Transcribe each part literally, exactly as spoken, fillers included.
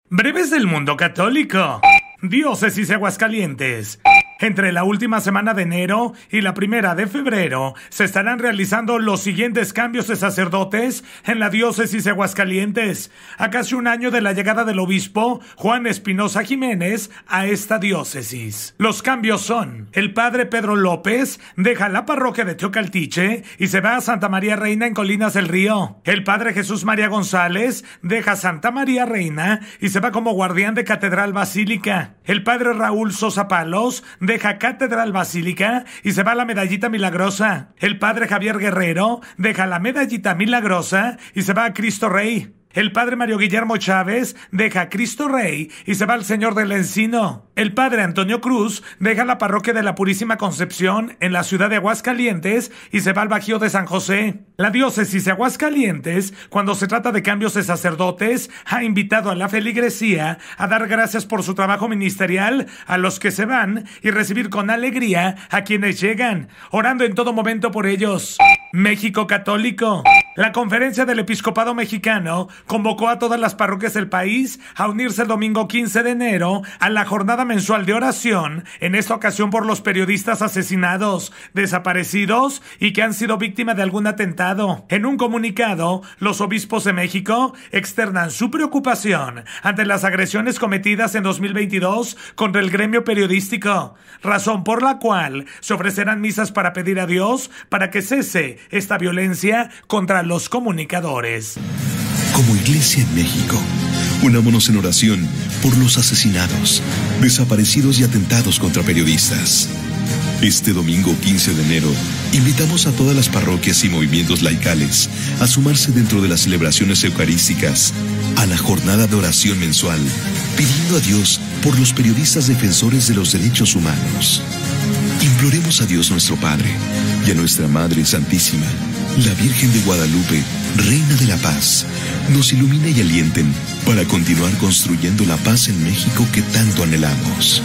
Breves del mundo católico. Diócesis de Aguascalientes. Entre la última semana de enero y la primera de febrero se estarán realizando los siguientes cambios de sacerdotes en la diócesis de Aguascalientes, a casi un año de la llegada del obispo Juan Espinosa Jiménez a esta diócesis. Los cambios son: el padre Pedro López deja la parroquia de Teocaltiche y se va a Santa María Reina en Colinas del Río. El padre Jesús María González deja Santa María Reina y se va como guardián de Catedral Basílica. El padre Raúl Sosa Palos deja Catedral Basílica y se va a la Medallita Milagrosa. El padre Javier Guerrero deja la Medallita Milagrosa y se va a Cristo Rey. El padre Mario Guillermo Chávez deja Cristo Rey y se va al Señor del Encino. El padre Antonio Cruz deja la parroquia de la Purísima Concepción en la ciudad de Aguascalientes y se va al Bajío de San José. La diócesis de Aguascalientes, cuando se trata de cambios de sacerdotes, ha invitado a la feligresía a dar gracias por su trabajo ministerial a los que se van y recibir con alegría a quienes llegan, orando en todo momento por ellos. México Católico. La Conferencia del Episcopado Mexicano convocó a todas las parroquias del país a unirse el domingo quince de enero a la jornada mensual de oración, en esta ocasión por los periodistas asesinados, desaparecidos y que han sido víctimas de algún atentado. En un comunicado, los obispos de México externan su preocupación ante las agresiones cometidas en dos mil veintidós contra el gremio periodístico, razón por la cual se ofrecerán misas para pedir a Dios para que cese esta violencia contra los comunicadores. Como Iglesia en México, unámonos en oración por los asesinados, desaparecidos y atentados contra periodistas. Este domingo quince de enero, invitamos a todas las parroquias y movimientos laicales a sumarse dentro de las celebraciones eucarísticas a la jornada de oración mensual, pidiendo a Dios por los periodistas defensores de los derechos humanos. Imploremos a Dios nuestro Padre y a nuestra Madre Santísima, la Virgen de Guadalupe, Reina de la Paz, nos ilumine y alienten para continuar construyendo la paz en México que tanto anhelamos.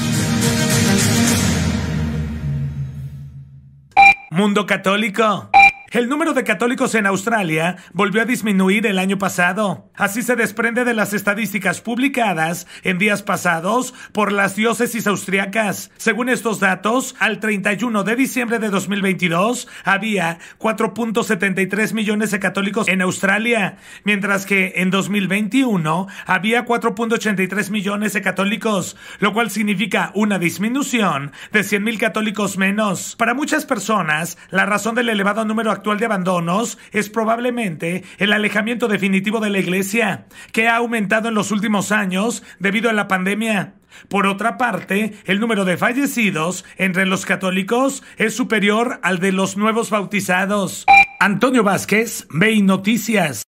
Mundo Católico. El número de católicos en Australia volvió a disminuir el año pasado. Así se desprende de las estadísticas publicadas en días pasados por las diócesis austriacas. Según estos datos, al treinta y uno de diciembre de dos mil veintidós había cuatro punto setenta y tres millones de católicos en Australia, mientras que en dos mil veintiuno había cuatro punto ochenta y tres millones de católicos, lo cual significa una disminución de cien mil católicos menos. Para muchas personas, la razón del elevado número actual actual de abandonos es probablemente el alejamiento definitivo de la Iglesia, que ha aumentado en los últimos años debido a la pandemia. Por otra parte, el número de fallecidos entre los católicos es superior al de los nuevos bautizados. Antonio Vázquez, B I Noticias.